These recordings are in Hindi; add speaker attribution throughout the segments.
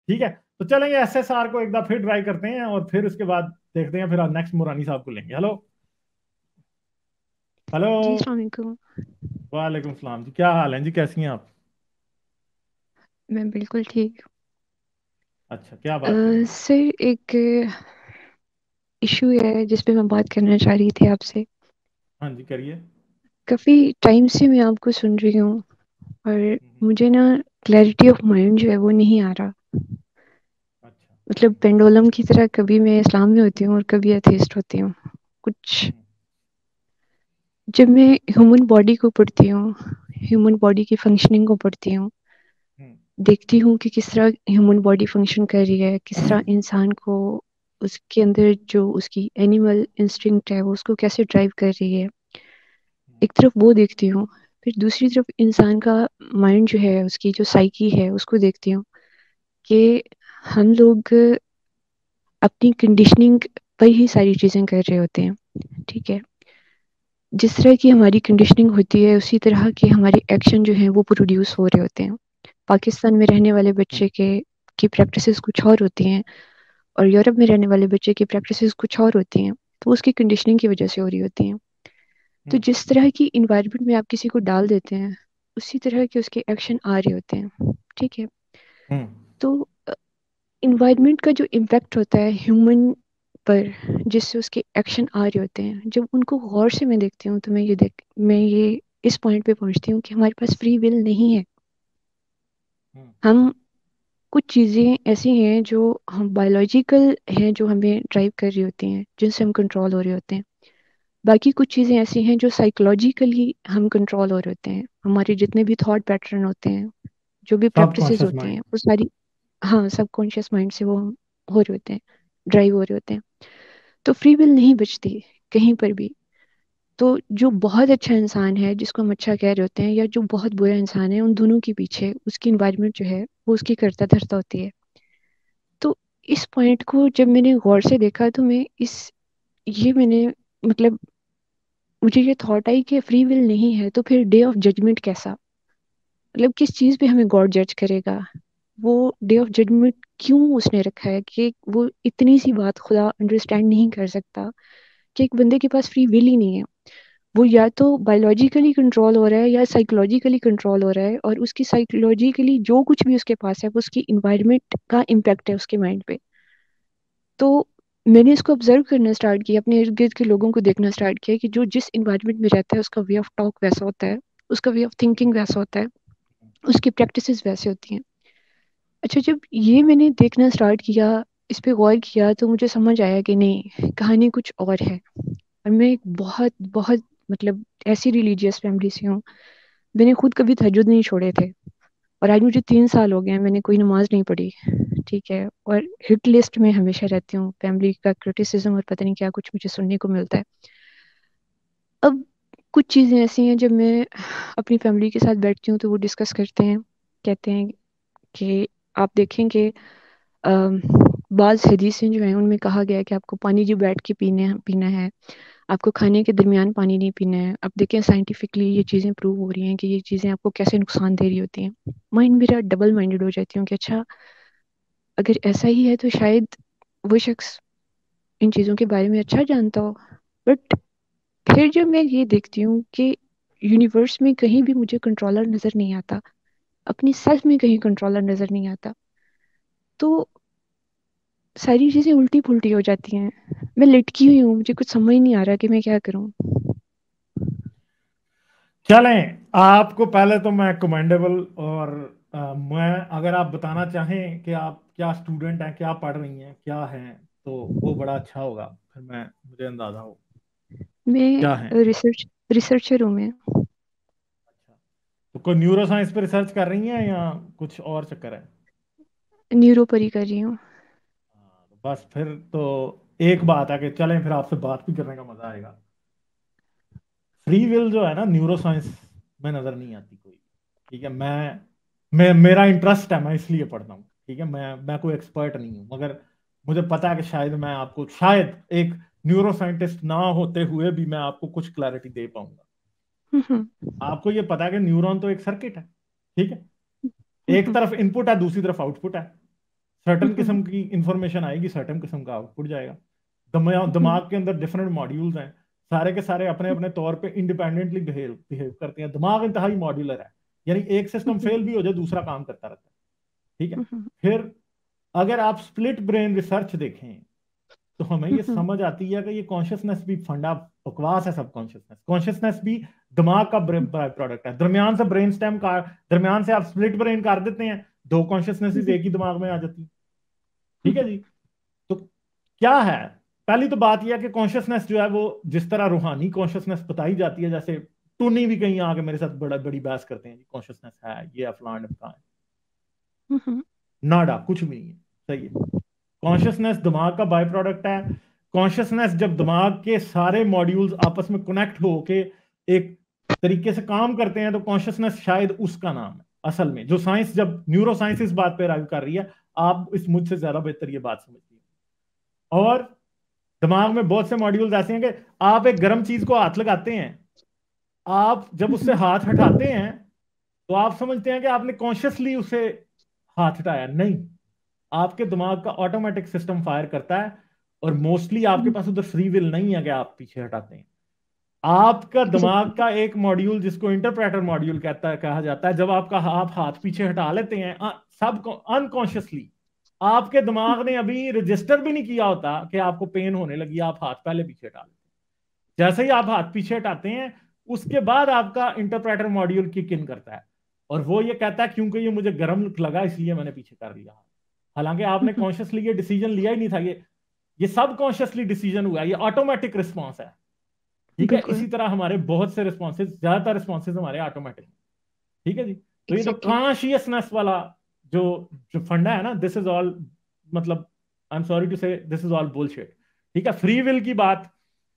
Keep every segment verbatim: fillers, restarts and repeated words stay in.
Speaker 1: ठीक है, तो चलेंगे एस एस आर को एक बार फिर ट्राई करते हैं और फिर उसके बाद देखते हैं, फिर नेक्स्ट मुरानी साहब को लेंगे। हेलो। हेलो।
Speaker 2: जी अस्सलाम वालेकुम।
Speaker 1: वालेकुम सलाम जी, क्या हाल है जी, कैसी हैं आप?
Speaker 2: मैं बिल्कुल ठीक।
Speaker 1: अच्छा, क्या
Speaker 2: अ,
Speaker 1: बात करनी है?
Speaker 2: सर एक इशू है जिस पे मैं बात करना चाह रही थी आपसे।
Speaker 1: हाँ जी, करिए।
Speaker 2: काफ़ी टाइम से मैं आपको सुन रही हूँ और
Speaker 1: हम्म।
Speaker 2: मुझे ना क्लैरिटी ऑफ माइंड जो है वो नहीं आ रहा।
Speaker 1: अच्छा।
Speaker 2: मतलब
Speaker 1: हम्म।
Speaker 2: पेंडुलम की तरह कभी मैं इस्लाम में होती हूँ और कभी एथीस्ट होती हूँ कुछ।
Speaker 1: हम्म।
Speaker 2: जब मैं ह्यूमन बॉडी को पढ़ती हूँ, ह्यूमन बॉडी की फंक्शनिंग को पढ़ती हूँ,
Speaker 1: हम्म।
Speaker 2: देखती हूँ कि किस तरह ह्यूमन बॉडी फंक्शन कर रही है, किस तरह इंसान को उसके अंदर जो उसकी एनिमल इंस्टिंक्ट है वो उसको कैसे ड्राइव कर रही है।
Speaker 1: हम्म।
Speaker 2: एक तरफ वो देखती हूँ, फिर दूसरी तरफ इंसान का माइंड जो है, उसकी जो साइकी है उसको देखती हूँ कि हम लोग अपनी कंडीशनिंग पर ही सारी चीज़ें कर रहे होते हैं। ठीक है, जिस तरह की हमारी कंडीशनिंग होती है उसी तरह के हमारे एक्शन जो हैं वो प्रोड्यूस हो रहे होते हैं। पाकिस्तान में रहने वाले
Speaker 1: हम्म।
Speaker 2: बच्चे के की प्रैक्टिसेस कुछ और होती हैं और यूरोप में रहने वाले बच्चे की प्रैक्टिसेस कुछ और होती हैं, तो उसकी कंडीशनिंग की वजह से हो रही होती हैं। तो
Speaker 1: हम्म।
Speaker 2: जिस तरह की इन्वायरमेंट में आप किसी को डाल देते हैं उसी तरह के उसके एक्शन आ रहे होते हैं। ठीक है,
Speaker 1: हम्म।
Speaker 2: तो इन्वायरमेंट का जो इम्पैक्ट होता है ह्यूमन पर, जिससे उसके एक्शन आ रहे होते हैं, जब उनको गौर से मैं देखती हूँ तो मैं ये देख मैं ये इस पॉइंट पे पहुंचती हूँ कि हमारे पास फ्री विल नहीं है।
Speaker 1: हम्म।
Speaker 2: हम कुछ चीज़ें ऐसी हैं जो हम बायोलॉजिकल हैं, जो हमें ड्राइव कर रही होती हैं, जिनसे हम कंट्रोल हो रहे होते हैं। बाकी कुछ चीज़ें ऐसी हैं जो साइकोलॉजिकली हम कंट्रोल हो रहे होते हैं। हमारे जितने भी थॉट पैटर्न होते हैं, जो भी प्रैक्टिसेस
Speaker 1: सबकॉन्शियस
Speaker 2: होती हैं,
Speaker 1: माइंड।
Speaker 2: वो सारी, हाँ, सबकॉन्शियस माइंड से वो हो रहे होते हैं, ड्राइव हो रहे होते हैं। तो फ्री विल नहीं बचती कहीं पर भी। तो जो बहुत अच्छा इंसान है जिसको हम अच्छा कह रहे होते हैं, या जो बहुत बुरा इंसान है, उन दोनों के पीछे उसकी इन्वायरमेंट जो है वो उसकी करता धरता होती है। तो इस पॉइंट को जब मैंने गौर से देखा तो मैं इस ये मैंने मतलब मुझे ये थॉट आई कि फ्री विल नहीं है तो फिर डे ऑफ जजमेंट कैसा, मतलब किस चीज़ पे हमें गॉड जज करेगा। वो डे ऑफ जजमेंट क्यों उसने रखा है कि वो इतनी सी बात खुदा अंडरस्टैंड नहीं कर सकता कि एक बंदे के पास फ्री विल ही नहीं है। वो या तो बायोलॉजिकली कंट्रोल हो रहा है या साइकोलॉजिकली कंट्रोल हो रहा है, और उसकी साइकोलॉजिकली जो कुछ भी उसके पास है वो उसकी इन्वायरमेंट का इम्पैक्ट है उसके माइंड पे। तो मैंने इसको ऑब्जर्व करना स्टार्ट किया, अपने इर्द गिर्द के लोगों को देखना स्टार्ट किया कि जो जिस इन्वायरमेंट में रहता है उसका वे ऑफ टॉक वैसा होता है, उसका वे ऑफ थिंकिंग वैसा होता है, उसकी प्रैक्टिसेस वैसे होती हैं। अच्छा, जब ये मैंने देखना स्टार्ट किया, इस पे गौर किया, तो मुझे समझ आया कि नहीं, कहानी कुछ और है। और मैं एक बहुत बहुत मतलब ऐसी रिलीजियस फैमिली से हूँ, मैंने खुद कभी तहज्जुद नहीं छोड़े थे, और आज मुझे तीन साल हो गए हैं मैंने कोई नमाज नहीं पढ़ी। ठीक है, और हिट लिस्ट में हमेशा रहती हूँ, फैमिली का क्रिटिसिज्म और पता नहीं क्या कुछ मुझे सुनने को मिलता है। अब कुछ चीज़ें ऐसी हैं, जब मैं अपनी फैमिली के साथ बैठती हूँ तो वो डिस्कस करते हैं, कहते हैं कि आप देखेंगे अम, बाज़ हदीसें जो हैं उनमें कहा गया है कि आपको पानी जो बैठ के पीने पीना है, आपको खाने के दरमियान पानी नहीं पीना है। अब देखें, साइंटिफिकली ये चीज़ें प्रूव हो रही हैं कि ये चीज़ें आपको कैसे नुकसान दे रही होती हैं। माइंड मेरा डबल माइंडेड हो जाती हूँ कि अच्छा, अगर ऐसा ही है तो शायद वो शख्स इन चीज़ों के बारे में अच्छा जानता हो। बट फिर जब मैं ये देखती हूँ कि यूनिवर्स में कहीं भी मुझे कंट्रोलर नज़र नहीं आता, अपनी सेल्फ में कहीं कंट्रोलर नज़र नहीं आता, तो सारी चीज़ें उल्टी पुल्टी हो जाती हैं। मैं लटकी हुई हूँ, मुझे कुछ समझ नहीं आ रहा कि मैं क्या करूँ।
Speaker 1: चलें, आपको पहले तो मैं कमेंडेबल और अ, मैं अगर आप बताना चाहें कि आप क्या स्टूडेंट हैं, क्या पढ़ रही हैं, क्या हैं, तो वो बड़ा अच्छा होगा, फिर मैं मुझे अंदाजा हो क्या है।
Speaker 2: मैं रिसर्च रिसर्चर हूँ मैं।
Speaker 1: अच्छा, तो कोई न्यूरो साइंस पे रिसर्च कर रही हैं या कुछ और चक्कर है?
Speaker 2: न्यूरो परी कर रही हूँ।
Speaker 1: हाँ, तो बस फिर तो एक बात है कि चलें, फिर आपसे बात भी करने का मजा आएगा। फ्री विल जो है ना, न्यूरो साइंस में नजर नहीं आती कोई। ठीक है, मैं मैं मेरा इंटरेस्ट है, मैं इसलिए पढ़ता हूँ। ठीक है, मैं मैं कोई एक्सपर्ट नहीं हूँ, मगर मुझे पता है कि शायद मैं आपको, शायद एक न्यूरो साइंटिस्ट ना होते हुए भी मैं आपको कुछ क्लैरिटी दे पाऊंगा।
Speaker 2: हम्म हम्म
Speaker 1: आपको ये पता है कि न्यूरॉन तो एक सर्किट है। ठीक है, एक
Speaker 2: हम्म
Speaker 1: तरफ इनपुट है, दूसरी तरफ आउटपुट है। सर्टन
Speaker 2: हम्म,
Speaker 1: किस्म की इंफॉर्मेशन आएगी, सर्टन किस्म का आउटपुट जाएगा। दिमाग
Speaker 2: हम्म,
Speaker 1: दिमाग के अंदर डिफरेंट मॉड्यूल्स हैं, सारे के सारे अपने अपने तौर पे इंडिपेंडेंटली बिहेव बिहेव करते हैं। दिमाग इंतहाई मॉड्यूलर है, यानी एक सिस्टम
Speaker 2: हम्म,
Speaker 1: फेल भी हो जाए दूसरा काम करता रहता है। ठीक है।
Speaker 2: हम्म,
Speaker 1: फिर अगर आप स्प्लिट ब्रेन रिसर्च देखें तो हमें ये
Speaker 2: हम्म,
Speaker 1: समझ आती है कि ये कॉन्शियसनेस भी फंडा बकवास है। सब कॉन्शियसनेस कॉन्शियसनेस भी दिमाग का बाय प्रोडक्ट है। दरमियान से ब्रेन स्टेम का, दरमियान से आप स्प्लिट ब्रेन कर देते हैं, दो कॉन्शियसनेसेस
Speaker 2: हम्म,
Speaker 1: एक ही दिमाग में आ जाती है। ठीक है
Speaker 2: हम्म,
Speaker 1: जी। तो क्या है, पहली तो बात यह है कि कॉन्शियसनेस जो है वो जिस तरह रूहानी कॉन्शियसनेस बताई जाती है, जैसे टूनी भी कहीं आके मेरे साथ बड़ा बड़ी बहस करते हैं, कॉन्शियसनेस है ये फलान ढिमकान है,
Speaker 2: हम्म,
Speaker 1: नाडा कुछ भी नहीं है। सही है। कॉन्शियसनेस दिमाग का बाय प्रोडक्ट है। कॉन्शियसनेस जब दिमाग के सारे मॉड्यूल्स आपस में कनेक्ट होके एक तरीके से काम करते हैं तो कॉन्शियसनेस शायद उसका नाम है असल में। जो साइंस, जब न्यूरो साइंस इस बात पे राइव कर रही है, आप इस मुझसे ज्यादा बेहतर ये बात समझती हैं। और दिमाग में बहुत से मॉड्यूल्स ऐसे हैं कि आप एक गर्म चीज को हाथ लगाते हैं, आप जब उससे
Speaker 2: हम्म,
Speaker 1: हाथ हटाते हैं तो आप समझते हैं कि आपने कॉन्शियसली उसे हाथ हटाया, नहीं। आपके दिमाग का ऑटोमेटिक सिस्टम फायर करता है, और मोस्टली आपके
Speaker 2: हम्म,
Speaker 1: पास उधर फ्री विल नहीं है कि आप पीछे हटाते हैं। आपका दिमाग
Speaker 2: एग्जैक्टली।
Speaker 1: का एक मॉड्यूल जिसको इंटरप्रेटर मॉड्यूल कहता है कहा जाता है, जब आपका आप हाथ पीछे हटा लेते हैं अ- सब अनकॉन्शियसली, आपके दिमाग ने अभी रजिस्टर भी नहीं किया होता कि आपको पेन होने लगी, आप हाथ पहले पीछे हटा लेते हैं। जैसे ही आप हाथ पीछे हटाते हैं, उसके बाद आपका इंटरप्रेटर मॉड्यूल किक इन करता है, और वो ये कहता है क्योंकि ये मुझे गर्म लगा इसलिए मैंने पीछे कर लिया। हालांकि आपने
Speaker 2: हम्म,
Speaker 1: कॉन्शियसली ये डिसीजन लिया ही नहीं था, ये ये सब कॉन्शियसली डिसीजन हुआ है, ये ऑटोमेटिक रिस्पॉन्स है। ठीक है।
Speaker 2: बिल्कुल।
Speaker 1: इसी तरह हमारे बहुत से रिस्पॉन्सेज, ज्यादातर रिस्पॉन्सेज हमारे ऑटोमेटिक। ठीक है जी। तो ये जो
Speaker 2: एग्जैक्टली।
Speaker 1: कॉन्शियसनेस वाला जो जो फंडा है ना, दिस इज ऑल, मतलब I am sorry to say this is all bullshit. ठीक है। फ्री विल की बात,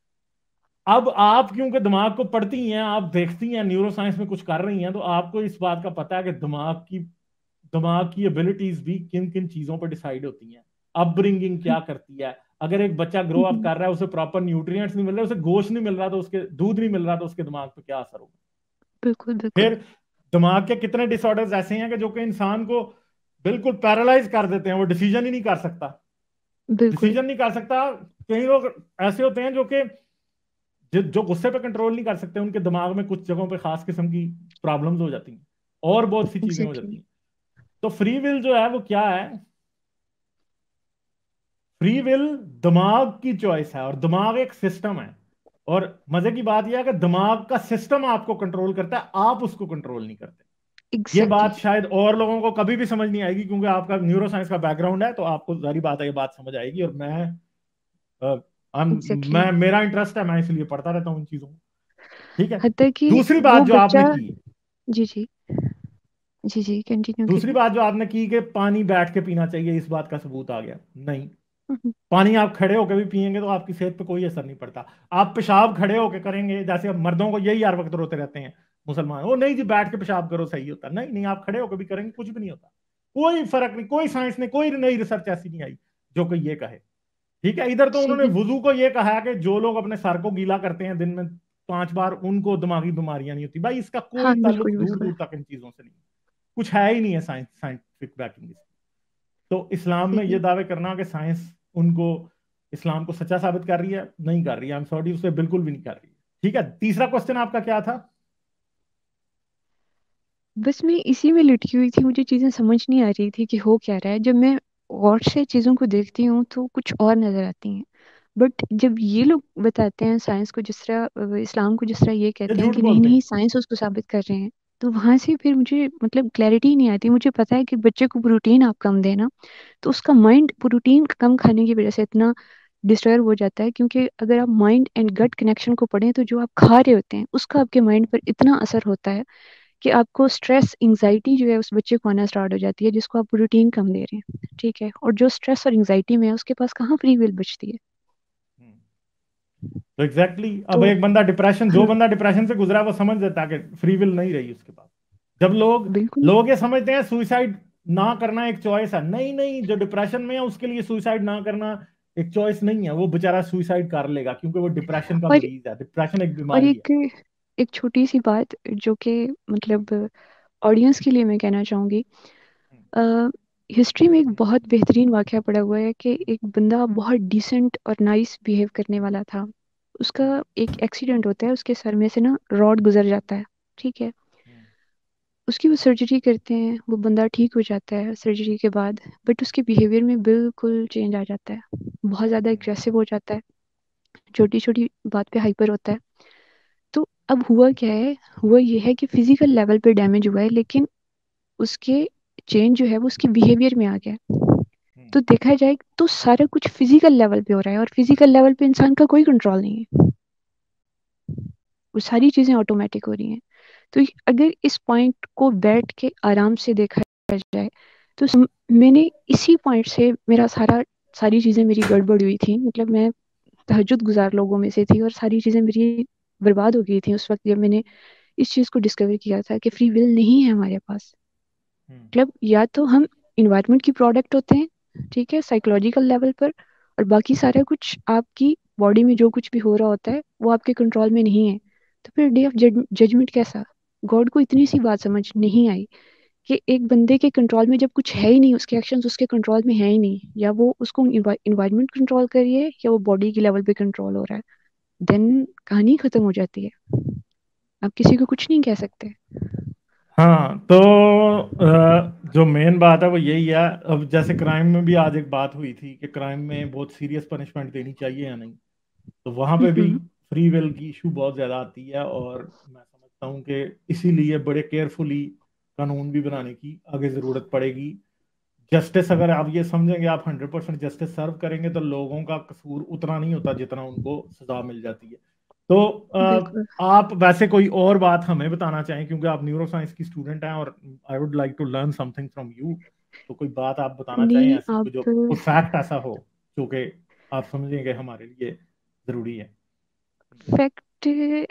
Speaker 1: अब आप क्योंकि दिमाग को पढ़ती हैं, आप देखती हैं न्यूरो साइंस में कुछ कर रही हैं, तो आपको इस बात का पता है कि दिमाग की दिमाग की एबिलिटीज भी किन किन चीजों पर डिसाइड होती हैं। अपब्रिंगिंग क्या करती है। अगर एक बच्चा ग्रो अप
Speaker 2: हम्म,
Speaker 1: कर रहा है, उसे प्रॉपर न्यूट्रिएंट्स नहीं मिल रहे, उसे गोश्त नहीं मिल रहा, तो उसके दूध नहीं मिल रहा, तो उसके दिमाग पे क्या असर होगा।
Speaker 2: बिल्कुल बिल्कुल
Speaker 1: फिर दिमाग के कितने डिसऑर्डर्स ऐसे हैं कि जो कि इंसान को बिल्कुल पैरालाइज कर देते हैं, वो डिसीजन ही नहीं कर सकता।
Speaker 2: बिल्कुल।
Speaker 1: डिसीजन नहीं कर सकता। कई लोग ऐसे होते हैं जो कि जो जो गुस्से पे कंट्रोल नहीं कर सकते, उनके दिमाग में कुछ जगहों पे खास किस्म की प्रॉब्लम्स हो जाती हैं, और बहुत सी चीजें हो
Speaker 2: एग्जैक्टली।
Speaker 1: जाती हैं। तो फ्री विल जो है वो क्या है, फ्री विल दिमाग की चॉइस है, और दिमाग एक सिस्टम है। और मजे की बात यह है कि दिमाग का सिस्टम आपको कंट्रोल करता है, आप उसको कंट्रोल नहीं करते। ये
Speaker 2: एग्जैक्टली।
Speaker 1: बात शायद और लोगों को कभी भी समझ नहीं आएगी, क्योंकि आपका न्यूरो साइंस का बैकग्राउंड है, तो आपको सारी बात है ये बात समझ आएगी। और मैं अ, I'm-
Speaker 2: एग्जैक्टली।
Speaker 1: मैं मेरा इंटरेस्ट है, मैं इसलिए पढ़ता रहता हूँ इन चीजों को। ठीक है।
Speaker 2: हत्या कि
Speaker 1: दूसरी
Speaker 2: वो
Speaker 1: बात जो
Speaker 2: बच्चा।
Speaker 1: आपने की,
Speaker 2: जी जी। जी जी, कंटिन्यू
Speaker 1: दूसरी
Speaker 2: करिए।
Speaker 1: बात जो आपने की कि पानी बैठ के पीना चाहिए, इस बात का सबूत आ गया नहीं।
Speaker 2: हम्म,
Speaker 1: पानी आप खड़े होकर भी पियेंगे तो आपकी सेहत पे कोई असर नहीं पड़ता। आप पेशाब खड़े होकर करेंगे, जैसे अब मर्दों को यही हर वक्त रोते रहते हैं मुसलमान, वो नहीं जी बैठ के पेशाब करो सही होता, नहीं नहीं, आप खड़े होकर भी करेंगे कुछ भी नहीं होता। कोई फर्क नहीं, कोई साइंस ने कोई नई रिसर्च ऐसी नहीं आई जो कि ये कहे। ठीक है। इधर तो उन्होंने
Speaker 2: सही है।
Speaker 1: वुजू को ये कहा है कि जो लोग अपने सर को गीला करते हैं दिन में पांच बार, उनको दिमागी बीमारियां नहीं होती। भाई इसका
Speaker 2: हाँ
Speaker 1: कोई ताल्लुक
Speaker 2: बिल्कुल
Speaker 1: दूर
Speaker 2: बिल्कुल।
Speaker 1: दूर तक इन चीजों से नहीं, कुछ है ही नहीं है साइंस साइंटिफिक बैकिंग। तो इस्लाम
Speaker 2: सही
Speaker 1: में ये
Speaker 2: है।
Speaker 1: दावे करना कि साइंस उनको, इस्लाम को सच्चा साबित कर रही है, नहीं कर रही है। आई एम सॉरी, उसे बिल्कुल भी नहीं कर रही है। ठीक है। तीसरा क्वेश्चन आपका क्या था।
Speaker 2: बस मैं इसी में लिटकी हुई थी, मुझे चीजें समझ नहीं आ रही थी कि हो क्या रहा है। जब मैं गौर से चीजों को देखती हूँ तो कुछ और नजर आती हैं। बट जब ये लोग बताते हैं साइंस को जिस तरह, अ, इस्लाम को जिस तरह ये
Speaker 1: ये
Speaker 2: कहते हैं
Speaker 1: झूठ
Speaker 2: कि नहीं
Speaker 1: बोलते
Speaker 2: नहीं
Speaker 1: हैं।
Speaker 2: साइंस उसको साबित कर रहे हैं, तो वहां से फिर मुझे मतलब क्लैरिटी नहीं आती। मुझे पता है कि बच्चे को प्रोटीन आप कम देना, तो उसका माइंड प्रोटीन कम खाने की वजह से इतना डिस्टर्ब हो जाता है। क्योंकि अगर आप माइंड एंड गट कनेक्शन को पढ़ें तो जो आप खा रहे होते हैं उसका आपके माइंड पर इतना असर होता है कि आपको स्ट्रेस एंजाइटी जो है उस बच्चे को आना स्टार्ट हो जाती है, जिसको आप प्रोटीन कम दे रहे हैं। ठीक है, और जो स्ट्रेस और एंजाइटी में है उसके पास कहाँ फ्री विल बचती है।
Speaker 1: हम्म। तो एग्जैक्टली exactly, अब
Speaker 2: तो
Speaker 1: एक बंदा डिप्रेशन, जो
Speaker 2: हाँ
Speaker 1: बंदा डिप्रेशन से गुजरा वो समझ जाता है कि फ्री विल नहीं रही उसके पास। जब लोग
Speaker 2: बिल्कुल।
Speaker 1: लोग ये समझते हैं सुइसाइड ना करना एक चॉइस है, नहीं नहीं, जो डिप्रेशन में है उसके लिए सुइसाइड ना करना एक चॉइस नहीं है, वो बेचारा सुइसाइड कर लेगा क्योंकि वो डिप्रेशन का
Speaker 2: और
Speaker 1: मरीज है। डिप्रेशन एक
Speaker 2: और
Speaker 1: बीमारी है।
Speaker 2: एक एक छोटी सी बात जो कि मतलब ऑडियंस के लिए मैं कहना चाहूंगी। हिस्ट्री में एक बहुत बेहतरीन वाकया पड़ा हुआ है कि एक बंदा बहुत डिसेंट और नाइस बिहेव करने वाला था। उसका
Speaker 1: हम्म,
Speaker 2: एक एक्सीडेंट होता है, उसके सर में से ना रॉड गुजर जाता है। ठीक है।
Speaker 1: हम्म,
Speaker 2: उसकी वो सर्जरी करते हैं, वो बंदा ठीक हो जाता है सर्जरी के बाद, बट उसके बिहेवियर में बिल्कुल चेंज आ जाता है। बहुत ज़्यादा
Speaker 1: हम्म,
Speaker 2: एग्रेसिव हो जाता है, छोटी छोटी बात पे हाइपर होता है। तो अब हुआ क्या है, हुआ ये है कि फिजिकल लेवल पे डैमेज हुआ है, लेकिन उसके चेंज जो है वो उसके बिहेवियर में आ गया है।
Speaker 1: हम्म,
Speaker 2: तो देखा जाए तो सारा कुछ फिजिकल लेवल पे हो रहा है, और फिजिकल लेवल पे इंसान का कोई कंट्रोल नहीं है, वो सारी चीजें ऑटोमेटिक हो रही हैं। तो अगर इस पॉइंट को बैठ के आराम से देखा जाए तो सम, मैंने इसी पॉइंट से मेरा सारा सारी चीजें मेरी गड़बड़ हुई थी। मतलब मैं तहज्जुद गुजार लोगों में से थी, और सारी चीजें मेरी बर्बाद हो गई थी उस वक्त जब मैंने इस चीज को डिस्कवर किया था कि फ्री विल नहीं है हमारे पास।
Speaker 1: हम्म,
Speaker 2: मतलब या तो हम इन्वायरमेंट की प्रोडक्ट होते हैं, ठीक है, साइकोलॉजिकल लेवल पर, और बाकी सारा कुछ आपकी बॉडी में जो कुछ भी हो रहा होता है वो आपके कंट्रोल में नहीं है। तो फिर डे ऑफ जजमेंट कैसा? गॉड को इतनी सी बात समझ नहीं आई कि एक बंदे के कंट्रोल में जब कुछ है ही नहीं, उसके एक्शंस उसके कंट्रोल में है ही नहीं, या वो उसको इन्वायरमेंट कंट्रोल कर रही है या वो बॉडी की लेवल पे कंट्रोल हो रहा है, देन कहानी खत्म हो जाती है। आप किसी को कुछ नहीं कह सकते।
Speaker 1: हाँ। तो अ, जो मेन बात है वो यही है। अब जैसे क्राइम में भी आज एक बात हुई थी कि क्राइम में बहुत सीरियस पनिशमेंट देनी चाहिए या नहीं, तो वहां पे भी
Speaker 2: हम्म।
Speaker 1: फ्री विल की इशू बहुत ज्यादा आती है। और मैं समझता हूँ कि इसीलिए बड़े केयरफुली कानून भी बनाने की आगे जरूरत पड़ेगी। जस्टिस, अगर आप ये समझेंगे आप हंड्रेड परसेंट जस्टिस सर्व करेंगे तो लोगों का कसूर उतना नहीं होता जितना उनको सजा मिल जाती है। तो अ,
Speaker 2: बिल्कुल।
Speaker 1: आप वैसे कोई और बात हमें बताना चाहें, क्योंकि आप न्यूरो साइंस की स्टूडेंट हैं और I would like to learn something from you. तो कोई बात आप बताना चाहें
Speaker 2: नहीं,
Speaker 1: ऐसी, कोई जो
Speaker 2: आप
Speaker 1: कोई फैक्ट ऐसा हो जो कि आप समझेंगे हमारे लिए जरूरी है।
Speaker 2: फैक्ट,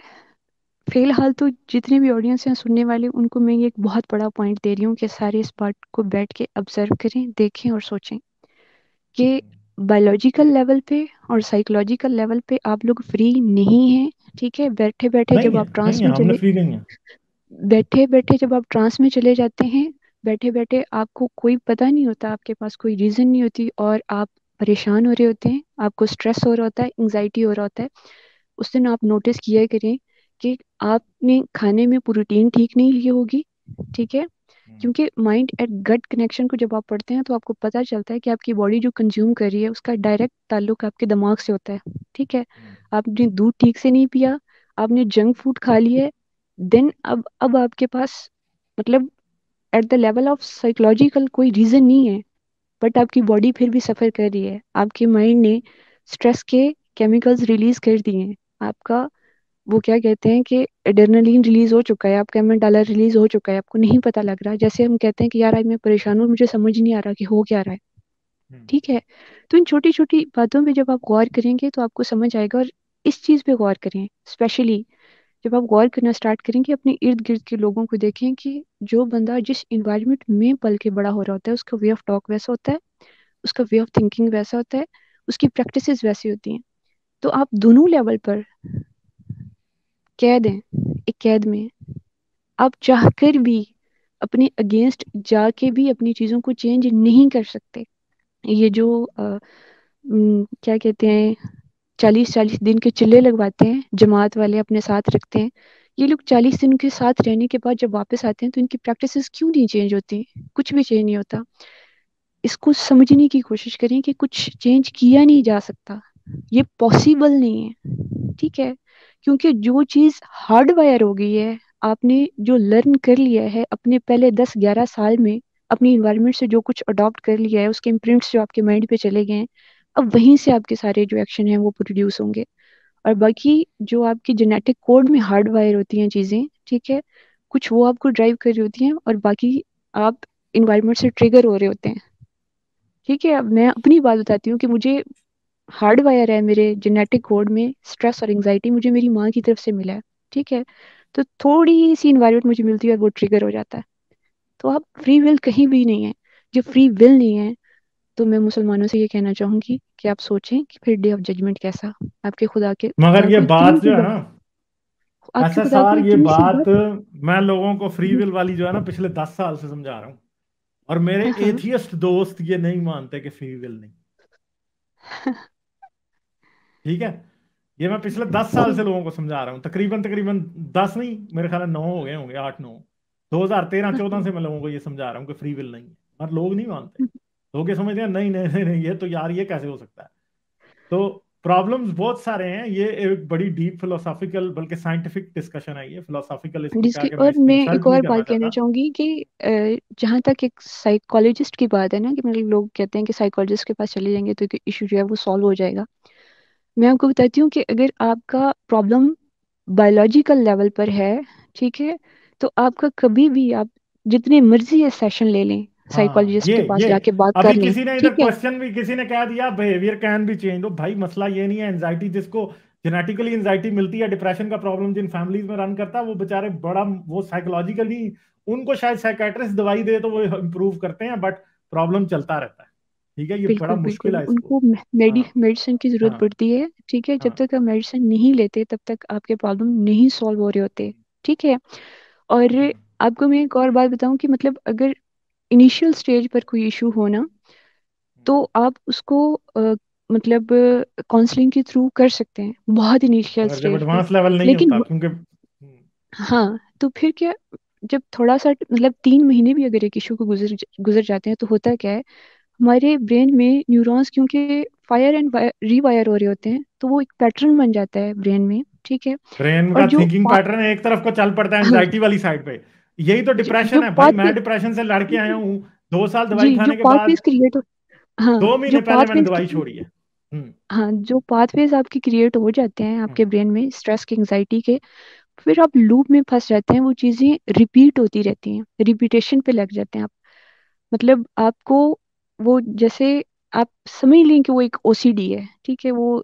Speaker 2: फिलहाल तो जितने भी ऑडियंस हैं सुनने वाले, उनको मैं ये एक बहुत बड़ा पॉइंट दे रही हूँ कि सारे इस बात को बैठ के ऑब्जर्व करें, देखें और सोचें कि बायोलॉजिकल लेवल पे और साइकोलॉजिकल लेवल पे आप लोग फ्री नहीं हैं। ठीक है, बैठे बैठे
Speaker 1: नहीं
Speaker 2: जब
Speaker 1: है,
Speaker 2: आप
Speaker 1: नहीं
Speaker 2: ट्रांस
Speaker 1: है,
Speaker 2: में
Speaker 1: हमने
Speaker 2: चले
Speaker 1: फ्री नहीं है।
Speaker 2: बैठे बैठे जब आप ट्रांस में चले जाते हैं, बैठे बैठे आपको कोई पता नहीं होता, आपके पास कोई रीजन नहीं होती, और आप परेशान हो रहे होते हैं, आपको स्ट्रेस हो रहा होता है, एंग्जाइटी हो रहा होता है। उस दिन आप नोटिस किया करें कि आपने खाने में प्रोटीन ठीक नहीं ली होगी। ठीक है,
Speaker 1: हम्म,
Speaker 2: क्योंकि माइंड एट गट कनेक्शन को जब आप पढ़ते हैं तो आपको पता चलता है कि आपकी बॉडी जो कंज्यूम कर रही है उसका डायरेक्ट ताल्लुक आपके दिमाग से होता है। ठीक है,
Speaker 1: हम्म,
Speaker 2: आपने दूध ठीक से नहीं पिया, आपने जंक फूड खा लिया है, देन अब अब आपके पास, मतलब at the level of psychological कोई रीजन नहीं है, बट आपकी बॉडी फिर भी सफर कर रही है। आपके माइंड ने स्ट्रेस के केमिकल्स रिलीज कर दिए हैं। आपका वो क्या कहते हैं कि एड्रेनलिन रिलीज हो चुका है, आपका एमेटाला रिलीज हो चुका है, आपको नहीं पता लग रहा। जैसे हम कहते हैं कि यार आज मैं परेशान हूँ, मुझे समझ नहीं आ रहा कि हो क्या रहा है।
Speaker 1: हम्म,
Speaker 2: ठीक है, तो इन छोटी छोटी बातों पे जब आप गौर करेंगे तो आपको समझ आएगा। और इस चीज पे गौर करें स्पेशली, जब आप गौर करना स्टार्ट करेंगे अपने इर्द गिर्द के लोगों को देखें कि जो बंदा जिस इन्वायरमेंट में पल के बड़ा हो रहा होता है उसका वे ऑफ टॉक वैसा होता है, उसका वे ऑफ थिंकिंग वैसा होता है, उसकी प्रैक्टिसेस वैसी होती हैं। तो आप दोनों लेवल पर कैद हैं, एक कैद में। आप चाहकर भी अपने अगेंस्ट जाके भी अपनी चीजों को चेंज नहीं कर सकते। ये जो अ, उम, क्या कहते हैं, चालीस चालीस दिन के चिल्ले लगवाते हैं जमात वाले अपने साथ रखते हैं, ये लोग चालीस दिन के साथ रहने के बाद जब वापस आते हैं तो इनकी प्रैक्टिसेस क्यों नहीं चेंज होती? कुछ भी चेंज नहीं होता। इसको समझने की कोशिश करें कि कुछ चेंज किया नहीं जा सकता, ये पॉसिबल नहीं है। ठीक है, क्योंकि जो चीज हार्ड वायर हो गई है, आपने जो लर्न कर लिया है अपने पहले दस ग्यारह साल में, अपनी इन्वायरमेंट से जो कुछ अडॉप्ट कर लिया है, उसके इम्प्रिंट्स जो आपके माइंड पे चले गए हैं, अब वहीं से आपके सारे जो एक्शन है वो प्रोड्यूस होंगे। और बाकी जो आपकी जेनेटिक कोड में हार्ड वायर होती हैं चीजें, ठीक है, कुछ वो आपको ड्राइव कर रही होती हैं, और बाकी आप इन्वायरमेंट से ट्रिगर हो रहे होते हैं। ठीक है, अब मैं अपनी बात बताती हूँ कि मुझे हार्ड वायर है मेरे जेनेटिक कोड में, स्ट्रेस और एंजाइटी मुझे मेरी माँ की तरफ से मिला है। ठीक है, तो थोड़ी सी इन्वायरमेंट मुझे मिलती है और वो ट्रिगर हो जाता है। तो आप फ्री विल कहीं भी नहीं है। जो फ्री विल नहीं है, तो मैं मुसलमानों से ये कहना चाहूंगी कि आप सोचें कि फिर डे ऑफ जजमेंट कैसा? आपके खुदा के खुदा
Speaker 1: मगर ये
Speaker 2: को इतनी
Speaker 1: बात
Speaker 2: सी
Speaker 1: जो है
Speaker 2: बात
Speaker 1: ना,
Speaker 2: आपके
Speaker 1: ऐसा
Speaker 2: खुदा को
Speaker 1: सार ये
Speaker 2: इतनी सी
Speaker 1: बात
Speaker 2: बात
Speaker 1: मैं लोगों को फ्री विल वाली जो है ना पिछले दस साल से समझा रहा हूँ। और मेरे
Speaker 2: हाँ हाँ।
Speaker 1: एथियस्ट दोस्त ये नहीं मानते कि फ्री विल नहीं। ठीक है, ये मैं पिछले दस साल
Speaker 2: तो
Speaker 1: से लोगों को समझा रहा हूँ, तकरीबन तकरीबन दस नहीं, मेरे ख्याल में नौ हो गए होंगे, आठ नौ। दो हजार तेरह
Speaker 2: हाँ
Speaker 1: चौदह
Speaker 2: हाँ।
Speaker 1: से मैं लोगों को ये समझा रहा हूँ कि फ्री विल नहीं है, पर लोग नहीं मानते। लोग ये समझते हैं नहीं नहीं नहीं नहीं, ये तो यार ये कैसे हो सकता है। तो प्रॉब्लम्स बहुत सारे हैं, ये एक बड़ी डीप फिलोसॉफिकल बल्कि साइंटिफिक डिस्कशन है, ये फिलोसॉफिकल इसको क्या
Speaker 2: जिसकी
Speaker 1: कि मैं
Speaker 2: और
Speaker 1: इसकी
Speaker 2: मैं
Speaker 1: इंसल्ट
Speaker 2: एक
Speaker 1: नहीं
Speaker 2: और
Speaker 1: करना
Speaker 2: बात कहना
Speaker 1: चाहता।
Speaker 2: चाहूंगी कि अ, जहाँ तक एक साइकोलॉजिस्ट की बात है ना, कि मतलब लोग कहते हैं कि साइकोलॉजिस्ट के पास चले जाएंगे तो इशू जो है वो सॉल्व हो जाएगा। मैं आपको बताती हूँ कि अगर आपका प्रॉब्लम बायोलॉजिकल लेवल पर है, ठीक है, तो आपका कभी भी आप जितने मर्जी सेशन ले लें,
Speaker 1: हाँ
Speaker 2: साइकोलॉजिस्ट
Speaker 1: ये
Speaker 2: के पास
Speaker 1: ये
Speaker 2: जाके बात
Speaker 1: अभी
Speaker 2: कर लें,
Speaker 1: किसी ने इधर
Speaker 2: ठीक है।
Speaker 1: क्वेश्चन भी किसी ने कह दिया बिहेवियर कैन बी चेंज, तो भाई मसला ये नहीं है, एंजाइटी जिसको जेनेटिकली एंजाइटी मिलती है, डिप्रेशन का प्रॉब्लम जिन फैमिलीज में रन करता है, वो बेचारे बड़ा वो साइकोलॉजिकली उनको शायद साइकेट्रिस्ट दवाई दे तो वो इम्प्रूव करते हैं, बट प्रॉब्लम चलता रहता है। ठीक है, ये बड़ा
Speaker 2: बिल्कुल
Speaker 1: मुश्किल
Speaker 2: बिल्कुल,
Speaker 1: है इसको।
Speaker 2: उनको मेडि
Speaker 1: हाँ
Speaker 2: मेडिसिन की जरूरत
Speaker 1: हाँ
Speaker 2: पड़ती है, ठीक है। जब
Speaker 1: हाँ।
Speaker 2: तक आप मेडिसिन नहीं लेते तब तक आपके प्रॉब्लम नहीं सॉल्व हो रहे होते, ठीक है। और
Speaker 1: हम्म,
Speaker 2: आपको मैं एक और बात बताऊं कि मतलब अगर इनिशियल स्टेज पर कोई इशू हो ना,
Speaker 1: हम्म।
Speaker 2: तो आप उसको अ, मतलब काउंसलिंग के थ्रू कर सकते हैं बहुत इनिशियल
Speaker 1: मगर जब
Speaker 2: स्टेज पे।
Speaker 1: एडवांस लेवल नहीं
Speaker 2: लेकिन
Speaker 1: होता
Speaker 2: व-
Speaker 1: क्योंकि हम्म,
Speaker 2: हाँ, तो फिर क्या, जब थोड़ा सा मतलब तीन महीने भी अगर एक इशू को गुजर गुजर जाते हैं तो होता क्या है, हमारे ब्रेन में न्यूरॉन्स क्योंकि फायर एंड रीवायर हो रहे होते हैं, तो वो एक पैटर्न बन जाता है ब्रेन में, ठीक है।
Speaker 1: ब्रेन
Speaker 2: और
Speaker 1: का
Speaker 2: जो
Speaker 1: थिंकिंग
Speaker 2: पा,
Speaker 1: पैटर्न एक तरफ को चल पड़ता है
Speaker 2: हाँ,
Speaker 1: एंजाइटी वाली साइड पे। यही तो
Speaker 2: ज- जो
Speaker 1: डिप्रेशन है भाई, मैं
Speaker 2: पाथवे,
Speaker 1: डिप्रेशन से लड़के आया हूँ, दो साल दवाई
Speaker 2: जी, जो
Speaker 1: खाने के बाद
Speaker 2: पाथवेज क्रिएट हो, हाँ,
Speaker 1: दो
Speaker 2: जो
Speaker 1: महीने पहले मैंने
Speaker 2: पाथवेज,
Speaker 1: दवाई छोड़ी है। हम्म
Speaker 2: हाँ, जो पाथवेज आपके क्रिएट हो जाते हैं
Speaker 1: हम्म
Speaker 2: आपके ब्रेन में स्ट्रेस के, एंजाइटी के, फिर आप लूप में फंस जाते हैं, वो चीजें रिपीट होती रहती हैं, रिपीटेशन पे लग जाते हैं आप। मतलब आपको वो जैसे, आप समझ लें कि वो एक ओसीडी है, ठीक है। वो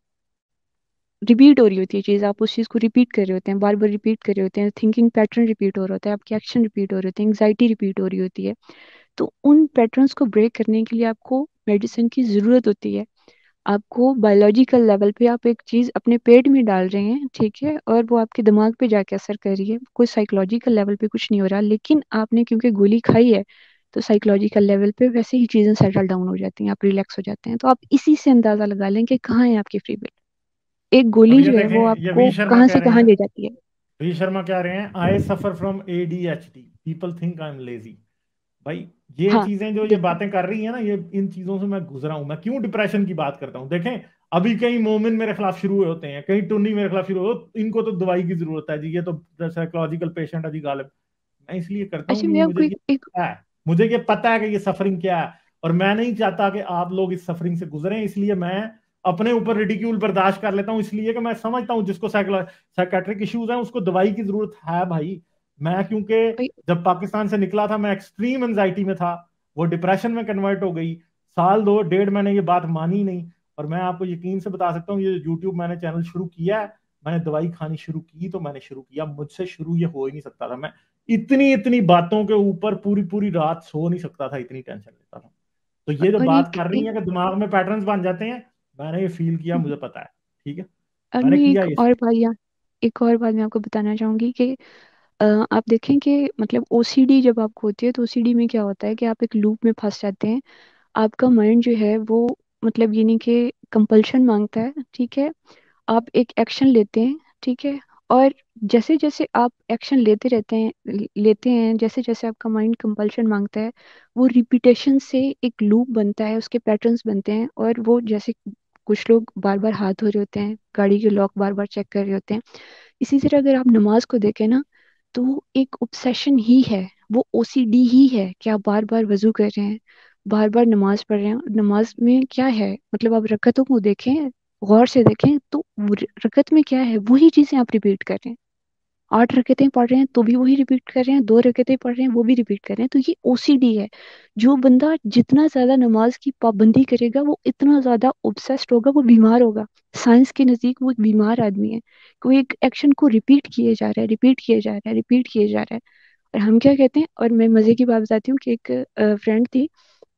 Speaker 2: रिपीट हो रही होती है चीज, आप उस चीज को रिपीट कर रहे होते हैं, बार बार रिपीट कर रहे होते हैं, थिंकिंग पैटर्न रिपीट हो रहा होता है, आपके एक्शन रिपीट हो रहे होते हैं, एंग्जाइटी रिपीट हो रही होती है। तो उन पैटर्न्स को ब्रेक करने के लिए आपको मेडिसिन की जरूरत होती है। आपको बायोलॉजिकल लेवल पे आप एक चीज अपने पेट में डाल रहे हैं, ठीक है, और वो आपके दिमाग पे जाके असर कर रही है, कोई साइकोलॉजिकल लेवल पे कुछ नहीं हो रहा, लेकिन आपने क्योंकि गोली खाई है, तो साइकोलॉजिकल लेवल पे वैसे ही चीजें सेटल डाउन हो जाती हैं, आप रिलैक्स हो जाते हैं। तो आप इसी से अंदाजा लगा लें कि कहाँ है आपकी फ्री विल। एक
Speaker 1: अब
Speaker 2: गोली
Speaker 1: ये
Speaker 2: जो है
Speaker 1: देखें,
Speaker 2: वो
Speaker 1: ये
Speaker 2: आपको
Speaker 1: वी शर्मा
Speaker 2: कहाँ
Speaker 1: कह
Speaker 2: से
Speaker 1: रहे
Speaker 2: कहाँ
Speaker 1: हैं,
Speaker 2: ले जाती है।
Speaker 1: वी शर्मा कह रहे हैं I suffer from A D H D, people think I am lazy. भाई ये
Speaker 2: हाँ,
Speaker 1: चीजें जो ये
Speaker 2: बिल्कुल।
Speaker 1: बातें कर रही है ना, ये इन चीजों से मैं गुजरा हूं। मैं क्यों डिप्रेशन की बात करता हूँ, देखें अभी कई मोमिन मेरे खिलाफ शुरू हुए होते हैं, कई टुन्नी मेरे खिलाफ शुरू हो, इनको तो दवाई की जरूरत है जी, ये तो साइकोलॉजिकल पेशेंट है जी गालिब। मैं इसलिए करता हूँ
Speaker 2: अच्छा,
Speaker 1: कि
Speaker 2: मैं
Speaker 1: मुझे
Speaker 2: आपको
Speaker 1: ये
Speaker 2: एक, एक
Speaker 1: पता है, मुझे ये पता है कि ये सफरिंग क्या है, और मैं नहीं चाहता कि आप लोग इस सफरिंग से गुजरें, इसलिए मैं अपने ऊपर रिडिक्यूल बर्दाश्त कर लेता हूँ, इसलिए कि मैं समझता हूँ जिसको साइकेट्रिक इश्यूज हैं उसको दवाई की जरूरत है भाई। मैं क्योंकि जब पाकिस्तान से निकला था मैं एक्सट्रीम एंजाइटी में था, वो डिप्रेशन में कन्वर्ट हो गई, साल दो डेढ़ मैंने ये बात मानी नहीं। और मैं आपको यकीन से बता सकता हूँ, ये यूट्यूब मैंने चैनल शुरू किया है, मैंने दवाई खानी शुरू की तो मैंने शुरू किया, मुझसे शुरू ये हो ही नहीं सकता था। मैं इतनी इतनी बातों के ऊपर पूरी पूरी रात सो नहीं सकता था, इतनी टेंशन लेता था। तो ये जो
Speaker 2: और
Speaker 1: बात
Speaker 2: एक,
Speaker 1: कर रही
Speaker 2: एक
Speaker 1: है कि दिमाग में पैटर्न्स बन जाते हैं, मैंने ये फील किया, मुझे पता है। ठीक है,
Speaker 2: और
Speaker 1: मैंने
Speaker 2: मैं
Speaker 1: किया
Speaker 2: एक
Speaker 1: ये।
Speaker 2: और बात यहाँ एक और बात मैं आपको बताना चाहूंगी कि अ, आप देखें कि मतलब ओसीडी जब आपको होती है, तो ओसीडी में क्या होता है कि आप एक लूप में फंस जाते हैं। आपका माइंड जो है वो मतलब ये नहीं कि कंपल्शन मांगता है, ठीक है। आप एक एक्शन लेते हैं, ठीक है, और जैसे जैसे आप एक्शन लेते रहते हैं, ले- लेते हैं, जैसे जैसे आपका माइंड कंपल्शन मांगता है, वो रिपीटेशन से एक लूप बनता है, उसके पैटर्न्स बनते हैं। और वो जैसे कुछ लोग बार बार हाथ धो रहे होते हैं, गाड़ी के लॉक बार बार चेक कर रहे होते हैं, इसी तरह अगर आप नमाज को देखें ना, तो वो एक ऑब्सेशन ही है, वो ओसीडी ही है कि आप बार बार वजू कर रहे हैं, बार बार नमाज पढ़ रहे हैं। नमाज में क्या है, मतलब आप रकतों को देखें, गौर से देखें, तो वो र- रकत में क्या है, वही चीजें आप रिपीट कर रहे हैं। आठ रकतें पढ़ रहे हैं तो भी वही रिपीट कर रहे हैं, दो रकतें पढ़ रहे हैं वो भी रिपीट कर रहे हैं। तो ये ओसीडी है। जो बंदा जितना ज्यादा नमाज की पाबंदी करेगा, वो इतना ज्यादा ऑब्सेस्ड होगा, वो बीमार होगा। साइंस के नजदीक वो एक बीमार आदमी है। कोई एक एक्शन को रिपीट किए जा रहा है, रिपीट किए जा रहा है, रिपीट किए जा रहा है। और हम क्या कहते हैं, और मैं मजे की बात बताती हूँ कि एक फ्रेंड थी,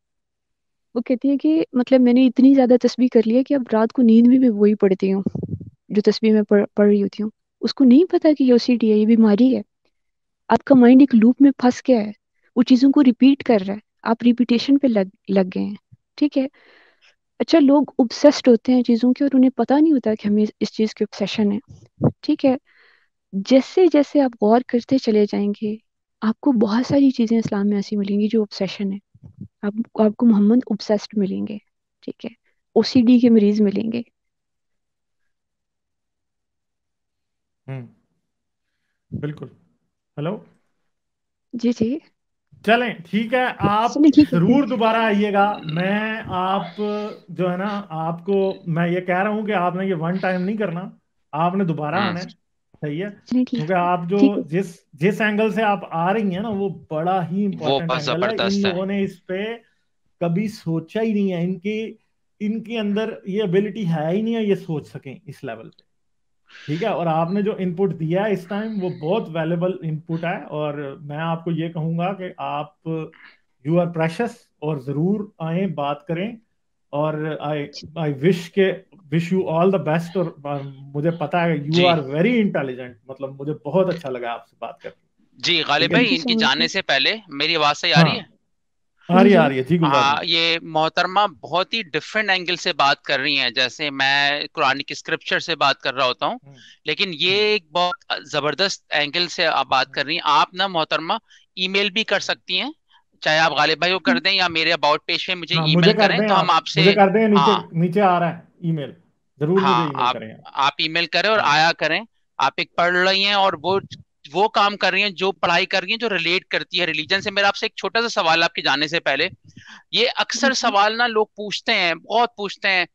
Speaker 2: वो कहती है कि मतलब मैंने इतनी ज्यादा तस्बीह कर लिया कि अब रात को नींद में भी वही पढ़ती हूँ, जो तस्बीह मैं पढ़, पढ़ रही होती हूँ। उसको नहीं पता कि ये ओसीडी है, ये बीमारी है। आपका माइंड एक लूप में फंस गया है, वो चीजों को रिपीट कर रहा है। आप रिपीटेशन पे लग लग गए हैं। ठीक है। अच्छा, लोग ऑब्सेस्ड होते हैं चीजों के और उन्हें पता नहीं होता कि हमें इस चीज की ऑब्सेशन है। ठीक है। जैसे जैसे आप गौर करते चले जाएंगे, आपको बहुत सारी चीजें इस्लाम में ऐसी मिलेंगी जो ऑब्सेशन है। आप, आपको मोहम्मद ऑब्सेस्ड मिलेंगे। ठीक है। ओसीडी के मरीज मिलेंगे।
Speaker 1: हम्म। बिल्कुल। हेलो।
Speaker 2: जी जी।
Speaker 1: चलें, ठीक है, आप
Speaker 2: चलिए ठीक है।
Speaker 1: जरूर दोबारा आइएगा। मैं आप जो है ना, आपको मैं ये कह रहा हूं कि आपने ये वन टाइम नहीं करना, आपने दोबारा
Speaker 3: हम्म।
Speaker 1: आना है। सही है,
Speaker 2: चलिए ठीक
Speaker 1: क्योंकि आप जो
Speaker 2: ठीक है।
Speaker 1: जिस जिस एंगल से आप आ रही हैं ना, वो बड़ा ही
Speaker 3: वो
Speaker 1: इंपॉर्टेंट
Speaker 3: बहुत
Speaker 1: एंगल है। इन
Speaker 3: जबरदस्त है।
Speaker 1: लोगों ने इस पे कभी सोचा ही नहीं है। इनकी इनके अंदर ये एबिलिटी है ही नहीं है, ये सोच सकें इस लेवल पे। ठीक है, और आपने जो इनपुट दिया है इस टाइम, वो बहुत वैल्यूबल इनपुट है। और मैं आपको ये कहूंगा कि आप यू आर प्रेशस, और जरूर आए, बात करें। और आई आई विश के wish you all the best. और और मुझे पता है यू
Speaker 3: जी
Speaker 1: आर वेरी इंटेलिजेंट, मतलब मुझे बहुत अच्छा लगा आपसे बात करके।
Speaker 3: जी गालिब
Speaker 1: ठीक है
Speaker 3: भाई,
Speaker 1: जी।
Speaker 2: थैंक यू सो
Speaker 3: इनकी
Speaker 2: मच
Speaker 3: जाने
Speaker 2: सर।
Speaker 3: से पहले मेरी आवाज सही आ
Speaker 1: हाँ,
Speaker 3: रही है?
Speaker 1: आ
Speaker 2: जी
Speaker 1: रही है,
Speaker 2: जी।
Speaker 1: आ रही है जी, गुलजार भाई।
Speaker 3: हाँ, ये मोहतरमा बहुत ही डिफरेंट एंगल से बात कर रही हैं। जैसे मैं कुरानिक स्क्रिप्चर से बात कर रहा होता हूँ,
Speaker 1: हम्म।
Speaker 3: लेकिन ये
Speaker 1: हम्म।
Speaker 3: एक बहुत जबरदस्त एंगल से आप बात कर रही हैं। आप ना मोहतरमा ईमेल भी कर
Speaker 1: हम्म।
Speaker 3: सकती हैं, चाहे आप गालिब भाई को कर दें या मेरे अबाउट पेज पे मुझे
Speaker 1: हाँ, मुझे
Speaker 3: ईमेल
Speaker 1: कर
Speaker 3: करें
Speaker 1: दें
Speaker 3: तो हम
Speaker 1: आप,
Speaker 3: आपसे।
Speaker 1: मुझे कर दें, नीचे
Speaker 3: हाँ
Speaker 1: नीचे आ रहा है ईमेल। जरूर मुझे
Speaker 3: हाँ,
Speaker 1: ईमेल
Speaker 3: आप
Speaker 1: करें आप।
Speaker 3: आप ईमेल करें और
Speaker 1: हाँ।
Speaker 3: आया करें। आप एक पढ़ रही हैं और वो वो काम कर रही हैं, जो पढ़ाई कर रही हैं जो रिलेट करती है रिलीजन से। मेरा आपसे एक छोटा सा सवाल है आपके जाने से पहले। ये
Speaker 2: जी
Speaker 3: अक्सर
Speaker 2: जी।
Speaker 3: सवाल ना लोग पूछते हैं, बहुत पूछते हैं।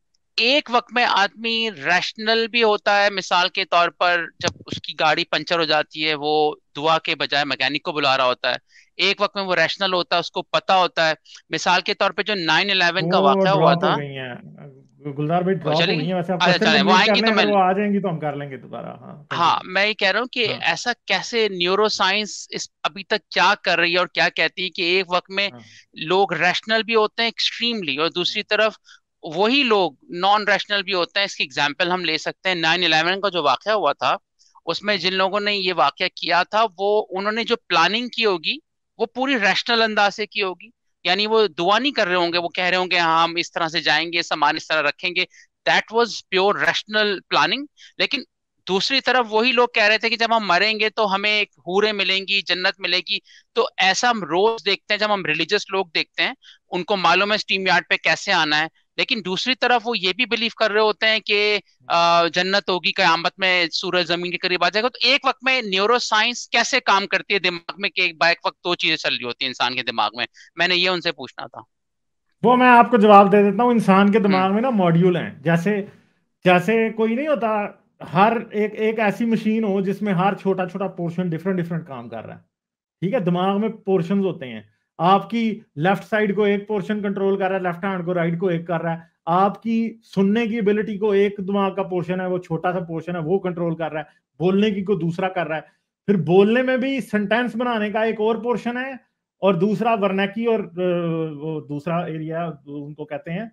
Speaker 3: एक वक्त में आदमी रैशनल भी होता है, मिसाल के तौर पर जब उसकी गाड़ी पंचर हो जाती है, वो दुआ के बजाय मैकेनिक को बुला रहा होता है। एक वक्त में वो रैशनल होता है, उसको पता होता है। मिसाल के तौर पे जो नाइन इलेवन का
Speaker 1: वो
Speaker 3: वाकया हुआ
Speaker 1: ड्रॉप हो
Speaker 3: था।
Speaker 1: गई हैं गुलजार भाई,
Speaker 3: वो
Speaker 1: ड्रॉप हो
Speaker 3: चलेगी,
Speaker 1: गई हैं। वैसे आप
Speaker 3: अच्छा
Speaker 1: क्वेश्चन
Speaker 3: चले, वो
Speaker 1: कंप्लीट कर
Speaker 3: आएंगी
Speaker 1: लें,
Speaker 3: तो मैं।
Speaker 1: अगर वो आ जाएंगी तो हम कर लेंगे दोबारा। हाँ,
Speaker 3: हाँ,
Speaker 1: कंटिन्यू।
Speaker 3: मैं ये कह रहा हूँ कि
Speaker 1: हाँ।
Speaker 3: ऐसा कैसे न्यूरो साइंस इस अभी तक क्या कर रही है और क्या कहती है कि एक वक्त में
Speaker 1: हाँ।
Speaker 3: लोग रैशनल भी होते हैं एक्सट्रीमली, और दूसरी तरफ वही लोग नॉन रैशनल भी होते हैं। इसकी एग्जांपल हम ले सकते हैं नाइन इलेवन का जो वाकया हुआ था। उसमें
Speaker 1: हम्म।
Speaker 3: जिन लोगों ने ये वाकया किया था, वो उन्होंने जो प्लानिंग की होगी वो पूरी रैशनल अंदाज से की होगी। यानी वो दुआ नहीं कर रहे होंगे, वो कह रहे होंगे हाँ हम इस तरह से जाएंगे, सामान इस तरह रखेंगे। That was pure rational planning. लेकिन दूसरी तरफ वही लोग कह रहे थे कि जब हम मरेंगे तो हमें एक हूरें मिलेंगी, जन्नत मिलेगी। तो ऐसा हम रोज देखते हैं, जब हम रिलीजियस लोग देखते हैं, उनको मालूम है स्ट्रीम यार्ड पे कैसे आना है। लेकिन दूसरी तरफ वो ये भी बिलीव कर रहे होते हैं कि अ, जन्नत होगी, कयामत में सूरज जमीन के करीब आ जाएगा। तो एक वक्त में न्यूरो साइंस कैसे काम करती है दिमाग में कि एक बार एक वक्त दो चीजें चल रही होती है इंसान के दिमाग में? मैंने ये उनसे पूछना था।
Speaker 1: वो मैं आपको जवाब दे देता हूँ। इंसान के
Speaker 3: हम्म।
Speaker 1: दिमाग में ना मॉड्यूल हैं, जैसे जैसे कोई नहीं होता, हर एक एक ऐसी मशीन हो जिसमें हर छोटा छोटा पोर्शन डिफरेंट डिफरेंट काम कर रहा है। ठीक है, दिमाग में पोर्शंस होते हैं। आपकी लेफ्ट साइड को एक पोर्शन कंट्रोल कर रहा है, लेफ्ट हैंड को राइट को एक कर रहा है। आपकी सुनने की एबिलिटी को एक दिमाग का पोर्शन है, वो छोटा सा पोर्शन है, वो कंट्रोल कर रहा है। बोलने की को दूसरा कर रहा है। फिर बोलने में भी सेंटेंस बनाने का एक और पोर्शन है, और दूसरा वर्नाकी, और अ, वो दूसरा एरिया उनको कहते हैं।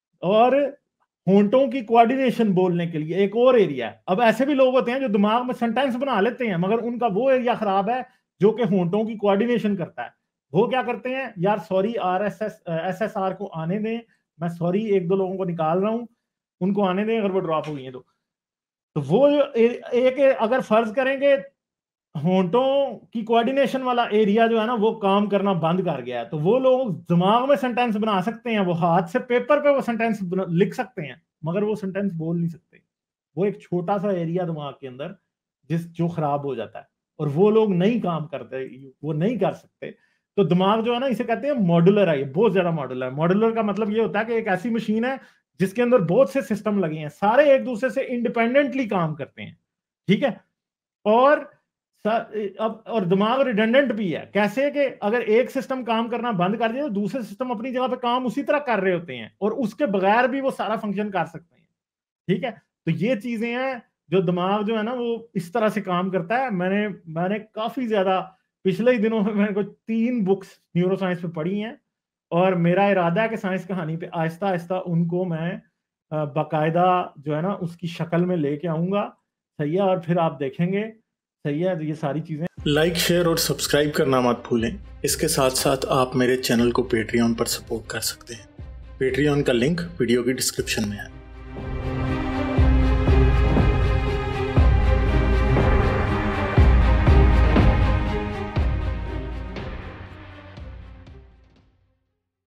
Speaker 1: और होंठों की कोऑर्डिनेशन बोलने के लिए एक और एरिया है। अब ऐसे भी लोग होते हैं जो दिमाग में सेंटेंस बना लेते हैं, मगर उनका वो एरिया खराब है जो कि होंठों की कोऑर्डिनेशन करता है। वो क्या करते हैं यार, sorry, R S S S S R को आने दें। मैं सॉरी एक दो लोगों को निकाल रहा हूं, उनको आने दें अगर वो ड्रॉप हो गई हैं तो। तो वो जो ए, एक अगर फर्ज करेंगे होंठों की कोऑर्डिनेशन वाला एरिया जो है ना, वो काम करना बंद कर गया है, तो वो लोग दिमाग में सेंटेंस बना सकते हैं, वो हाथ से पेपर पे वो सेंटेंस लिख सकते हैं, मगर वो सेंटेंस बोल नहीं सकते। वो एक छोटा सा एरिया दिमाग के अंदर जिस जो खराब हो जाता है, और वो लोग नहीं काम करते, वो नहीं कर सकते। तो दिमाग जो है ना, इसे कहते हैं मॉड्यूलर है। ये बहुत ज्यादा मॉड्यूलर है। मॉड्यूलर का मतलब ये होता है कि एक ऐसी मशीन है जिसके अंदर बहुत से सिस्टम लगे हैं, सारे एक दूसरे से इंडिपेंडेंटली काम करते हैं। ठीक है। और अब और दिमाग रिडंडेंट भी है। कैसे कि अगर एक सिस्टम काम करना बंद कर दिया तो दूसरे सिस्टम अपनी जगह पे काम उसी तरह कर रहे होते हैं, और उसके बगैर भी वो सारा फंक्शन कर सकते हैं। ठीक है। तो ये चीजें हैं जो दिमाग जो है ना, वो इस तरह से काम करता है। मैंने मैंने काफी ज्यादा पिछले ही दिनों में मैंने कोई तीन बुक्स न्यूरो साइंस पे पढ़ी हैं, और मेरा इरादा है कि साइंस कहानी पे आहिस्ता आहिस्ता उनको मैं अ, बाकायदा जो है ना उसकी शक्ल में लेके आऊंगा। सही है, और फिर आप देखेंगे। सही है, तो ये सारी चीजें लाइक, शेयर और सब्सक्राइब करना मत भूलें। इसके साथ साथ आप मेरे चैनल को पेट्रियन पर सपोर्ट कर सकते हैं। पेट्रियन का लिंक वीडियो की डिस्क्रिप्शन में है।